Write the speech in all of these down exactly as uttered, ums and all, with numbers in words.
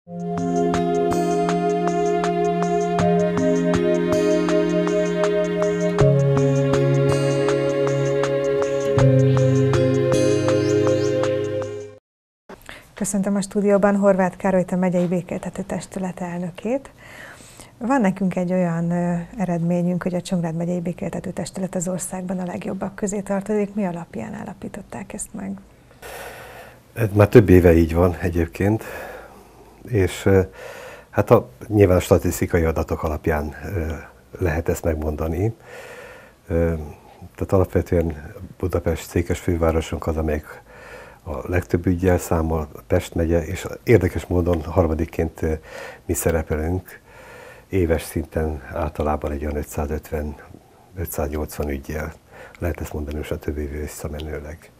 Köszöntöm a stúdióban Horváth Károlyt, a megyei békéltető testület elnökét. Van nekünk egy olyan eredményünk, hogy a Csongrád megyei békéltető testület az országban a legjobbak közé tartozik. Mi alapján állapították ezt meg? Ez már több éve így van egyébként, és hát a, nyilván a statisztikai adatok alapján lehet ezt megmondani. Tehát alapvetően Budapest székes fővárosunk az, amelyik a legtöbb üggyel számol, Pest megye, és érdekes módon harmadikként mi szerepelünk éves szinten általában egy olyan ötszázötven-ötszáznyolcvan üggyel. Lehet ezt mondani most a több évvel visszamenőleg.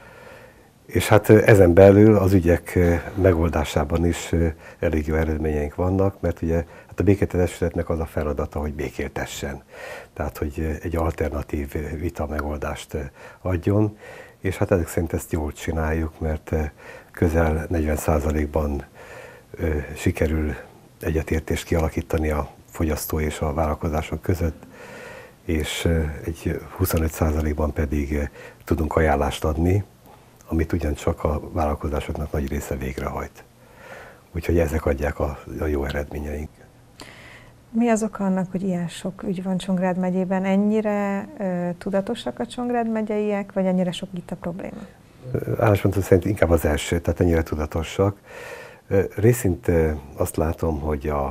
És hát ezen belül az ügyek megoldásában is elég jó eredményeink vannak, mert ugye hát a békéltetőtestületnek az a feladata, hogy békéltessen. Tehát, hogy egy alternatív vita megoldást adjon, és hát ezek szerint ezt jól csináljuk, mert közel negyven százalékban sikerül egyetértést kialakítani a fogyasztó és a vállalkozások között, és egy huszonöt százalékban pedig tudunk ajánlást adni, amit ugyancsak a vállalkozásoknak nagy része végrehajt. Úgyhogy ezek adják a, a jó eredményeink. Mi az oka annak, hogy ilyen sok ügy van Csongrád megyében? Ennyire ö, tudatosak a Csongrád megyeiek, vagy ennyire sok itt a probléma? Álláspontom szerint inkább az első, tehát ennyire tudatosak. Részint azt látom, hogy a,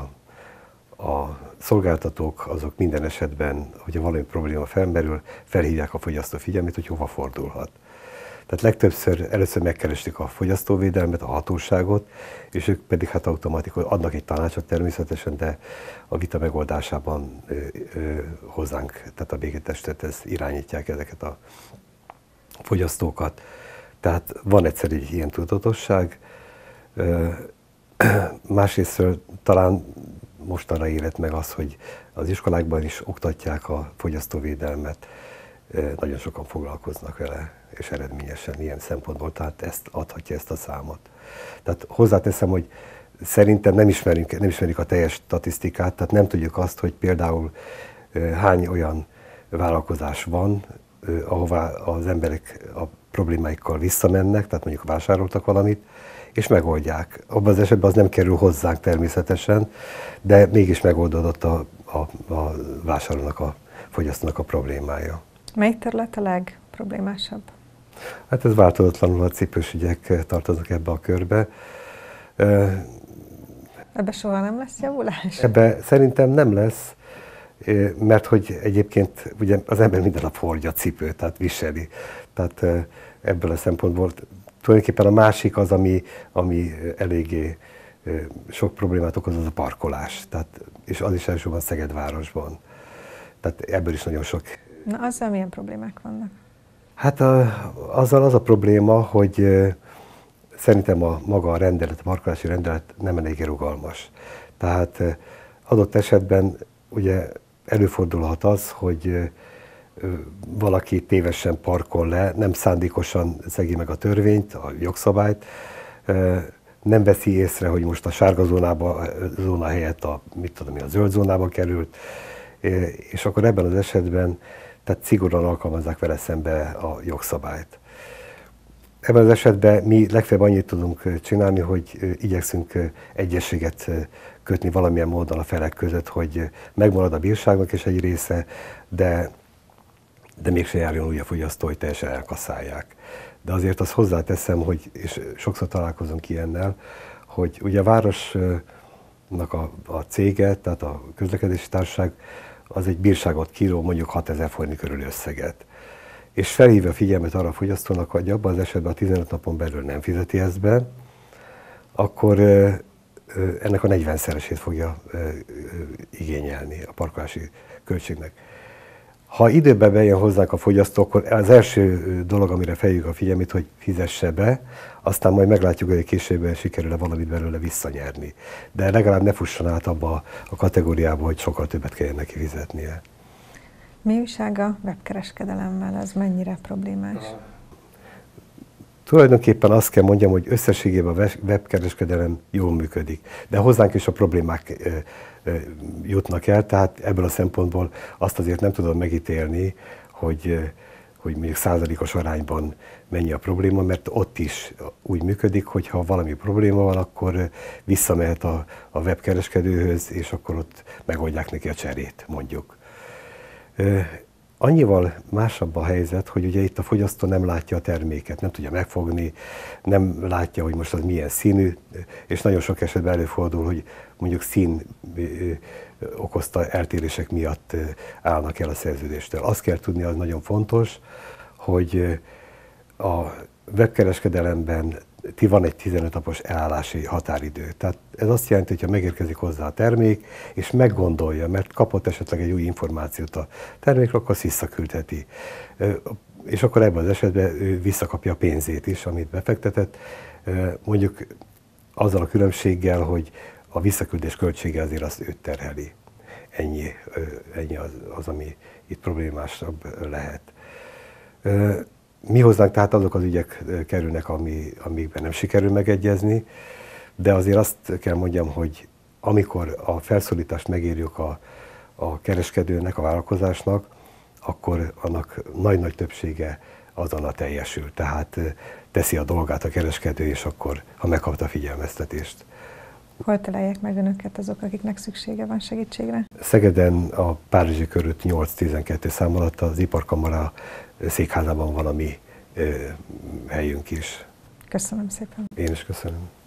a szolgáltatók azok minden esetben, hogyha valami probléma felmerül, felhívják a fogyasztó figyelmét, hogy hova fordulhat. Tehát legtöbbször először megkeresték a fogyasztóvédelmet, a hatóságot, és ők pedig hát automatikusan adnak egy tanácsot természetesen, de a vita megoldásában ö, ö, hozzánk, tehát a békéltetőtestülethez irányítják ezeket a fogyasztókat. Tehát van egyszer egy ilyen tudatosság. Másrésztről talán mostanra érett meg az, hogy az iskolákban is oktatják a fogyasztóvédelmet, nagyon sokan foglalkoznak vele, és eredményesen ilyen szempontból, tehát ezt adhatja ezt a számot. Tehát hozzáteszem, hogy szerintem nem ismerünk, nem ismerjük a teljes statisztikát, tehát nem tudjuk azt, hogy például hány olyan vállalkozás van, ahová az emberek a problémáikkal visszamennek, tehát mondjuk vásároltak valamit, és megoldják. Abban az esetben az nem kerül hozzánk természetesen, de mégis megoldódott a, a, a vásárolónak, a fogyasztónak a problémája. Melyik terület a legproblémásabb? Hát ez változatlanul a cipős ügyek tartoznak ebbe a körbe. Ebbe soha nem lesz javulás? Ebbe szerintem nem lesz, mert hogy egyébként ugye az ember minden nap hordja a cipőt, tehát viseli. Tehát ebből a szempontból tulajdonképpen a másik az, ami, ami eléggé sok problémát okoz, az a parkolás. Tehát, és az is elsősorban Szegedvárosban. Tehát ebből is nagyon sok. Na, azzal milyen problémák vannak? Hát a, azzal az a probléma, hogy szerintem a maga a rendelet, a parkolási rendelet nem eléggé rugalmas. Tehát adott esetben ugye előfordulhat az, hogy valaki tévesen parkol le, nem szándékosan szegi meg a törvényt, a jogszabályt, nem veszi észre, hogy most a sárga zónába, zóna helyett a, mit tudom én, a zöld zónába került, és akkor ebben az esetben tehát szigorúan alkalmazzák vele szembe a jogszabályt. Ebben az esetben mi legfeljebb annyit tudunk csinálni, hogy igyekszünk egyességet kötni valamilyen módon a felek között, hogy megmarad a bírságnak is egy része, de, de mégse járjon úgy a fogyasztó, hogy teljesen elkasszálják. De azért azt hozzáteszem, hogy, és sokszor találkozunk ilyennel, hogy ugye a városnak a, a cége, tehát a közlekedési társaság, az egy bírságot kíró, mondjuk hatezer forint körüli összeget. És felhívja a figyelmet arra a fogyasztónak, hogy abban az esetben a tizenöt napon belül nem fizeti ezt be, akkor ennek a negyvenszeresét fogja igényelni a parkolási költségnek. Ha időben bejön hozzánk a fogyasztó, akkor az első dolog, amire feljük a figyelmét, hogy fizesse be, aztán majd meglátjuk, hogy később sikerül-e valamit belőle visszanyerni. De legalább ne fusson át abba a kategóriába, hogy sokkal többet kelljen neki fizetnie. Mi újság a webkereskedelemmel? Ez mennyire problémás? Tulajdonképpen azt kell mondjam, hogy összességében a webkereskedelem jól működik, de hozzánk is a problémák ö, ö, jutnak el, tehát ebből a szempontból azt azért nem tudom megítélni, hogy, hogy mondjuk százalékos arányban mennyi a probléma, mert ott is úgy működik, hogy ha valami probléma van, akkor visszamehet a, a webkereskedőhöz, és akkor ott megoldják neki a cserét, mondjuk. Annyival másabb a helyzet, hogy ugye itt a fogyasztó nem látja a terméket, nem tudja megfogni, nem látja, hogy most az milyen színű, és nagyon sok esetben előfordul, hogy mondjuk szín okozta eltérések miatt állnak el a szerződéstől. Azt kell tudni, az nagyon fontos, hogy a webkereskedelemben van egy tizenöt napos elállási határidő. Tehát ez azt jelenti, hogy ha megérkezik hozzá a termék, és meggondolja, mert kapott esetleg egy új információt a termékről, akkor azt visszaküldheti. És akkor ebben az esetben ő visszakapja a pénzét is, amit befektetett. Mondjuk azzal a különbséggel, hogy a visszaküldés költsége azért azt őt terheli. Ennyi, ennyi az, az, ami itt problémásabb lehet. Mi hozzánk tehát azok az ügyek kerülnek, ami, amikben nem sikerül megegyezni, de azért azt kell mondjam, hogy amikor a felszólítást megírjuk a, a kereskedőnek, a vállalkozásnak, akkor annak nagy-nagy többsége azonnal teljesül. Tehát teszi a dolgát a kereskedő, és akkor, ha megkapta a figyelmeztetést. Hol találják meg önöket azok, akiknek szüksége van segítségre? Szegeden a Párizsi körút nyolc tizenkettő szám alatt az Iparkamara székházában van a mi helyünk is. Köszönöm szépen. Én is köszönöm.